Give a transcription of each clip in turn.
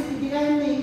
PDM nih.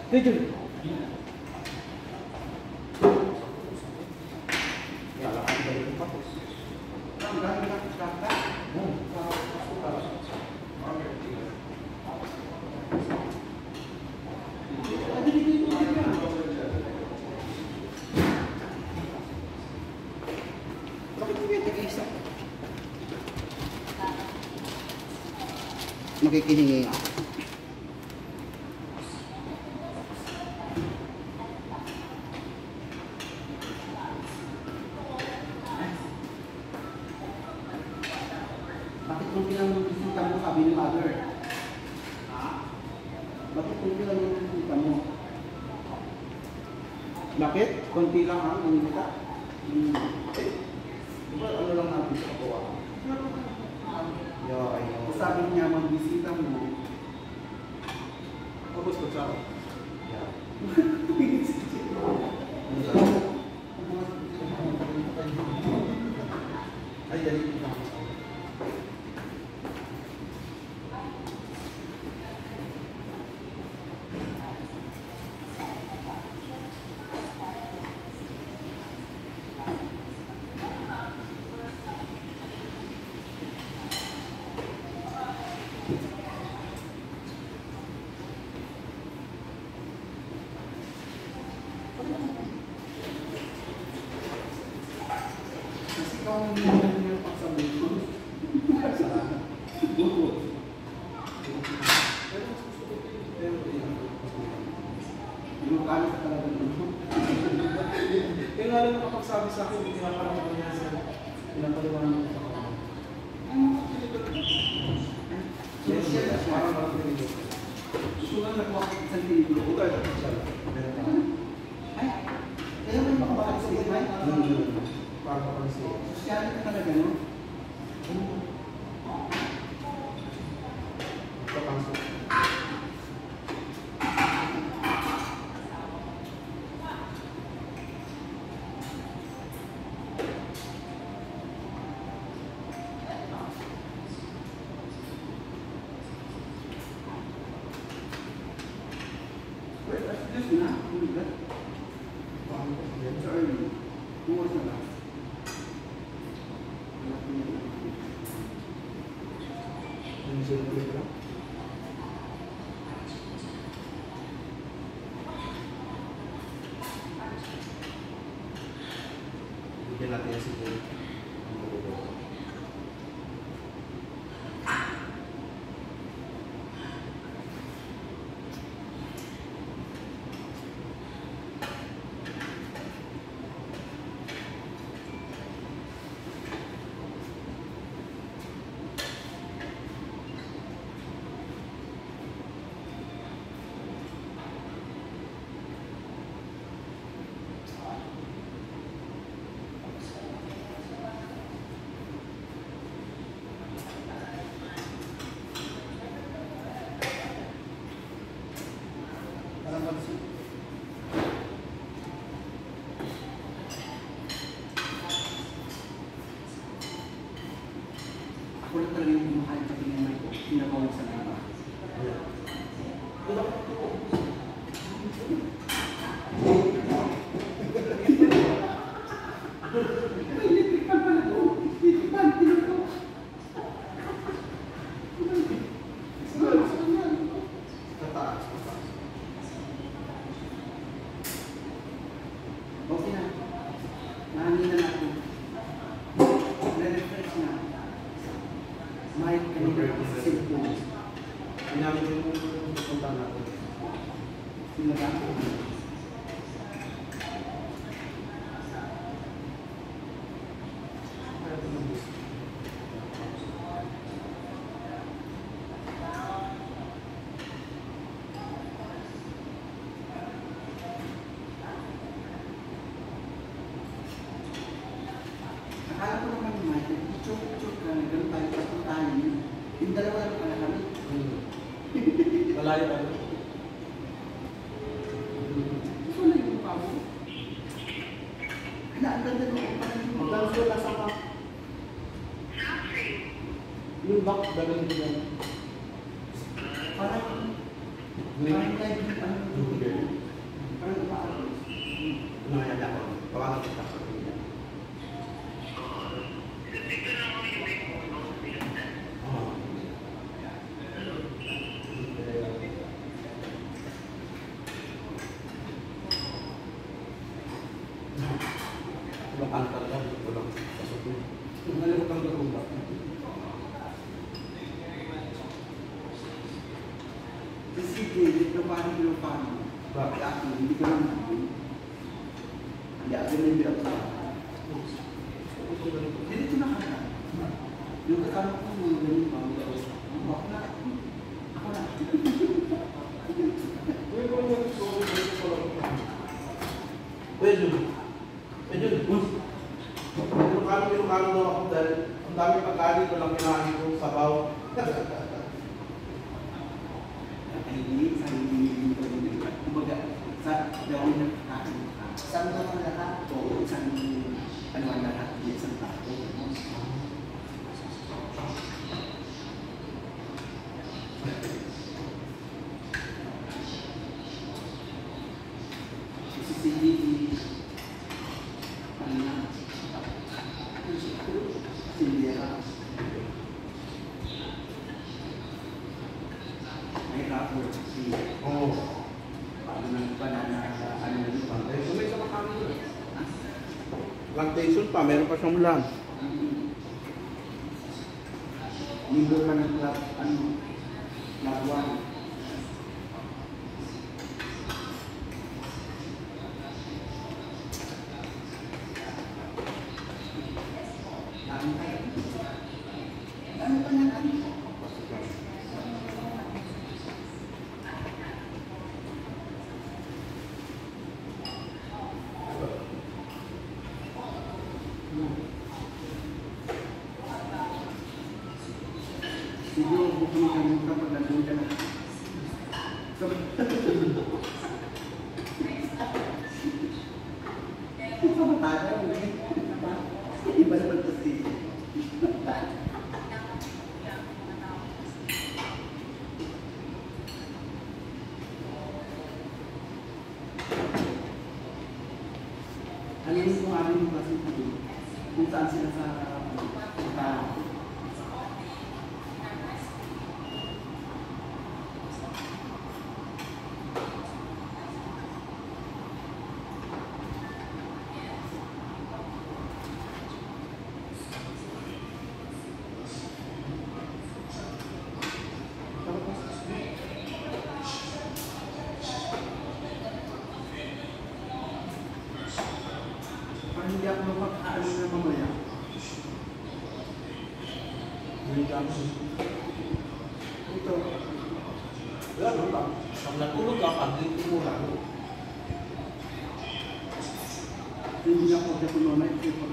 Jujur. Makikihingi nga. Bakit kung pinag-bisita mo, sabi ni mother? Bakit kung pinag-bisita mo? Bakit? Konti lang ha, nangyayita? Diba ano lang natin sa kawa? Ay, sabi niya, magbisita mo. Tapos ko siya. Ay, dali. Kung hindi mo pagsabihin ko, Ilocano ka talaga dito. Kaya nga lang nakapagsabi sa akin, hindi pinapalaman ko niya sa pinapaliwanag ko sa akin. Yes, yes, parang marami. Gusto nga nakuha ko sa libro. Ito ay ay, kaya may makapagsabi sa ibay? Para kapansin. Sosyali ka talaga, no? Kapasok. Wait, that's this na? Who is that? It's early. Who was the last? Yung silver lang. Bigyan natin yung siguro. Ako lang talaga yung mahal sa tingin ko, pinakawag sa nama. May electric fan pala to. Electric fan, tinan ko. Tataas. Okay na. Nahangin na ako. Re-refresh na. May kanina cellphone. Pinamit yung punta natin. Sila ka? Akala ko naman yung mic, chok-chok ka, ganun tayo papuntahan yun. Yung dalawa lang pala kami. Malayo pa rin. Gusto na yung mukha mo. Hala, ang ganda nung pala yung mukha. Magdanso lang sa back. Yung back, gano'n din yan. Parang live, ano, Nalala ko. Tawagan kita sa kanila. Angkat lang, ito lang. Pasok mo. Nalimutan ko kung bakit. Kasi dito paano pinapano. Bakit ako, hindi ko lang natin. Hindi ako na yung pinapano. Dito na ka na. Yung kasama ko mga ganun pa. Ako na. Ako na. Ilocano daw ako dahil ang dami pagkain ko lang kinain ko sabaw. Hindi, sarili ko rin. Kumbaga, sa gawin ng kain ka. Saan ka ang lahat? Oo, saan ano ang lahat? Hindi, isang tato. Kasi si ano na, Silvia, may rapor si paano nang banana, ano yun pa? May sa makanin doon. Plantation pa, meron pa siyang land. Libur pa ng club, ano, labuan. Ano pa na ano? Siguro bukong kami kapag nandun ka na. Ito matanda mo eh. Iba naman ito si. Ano yung kung ano yung kasi kung saan sila sa parang hindi ako makakaano na mamaya. Hindi ka mo. Ito. Wala naman lang. Pag natulog ka, pag-dito mo lang. Hindi ako kasi mamaya.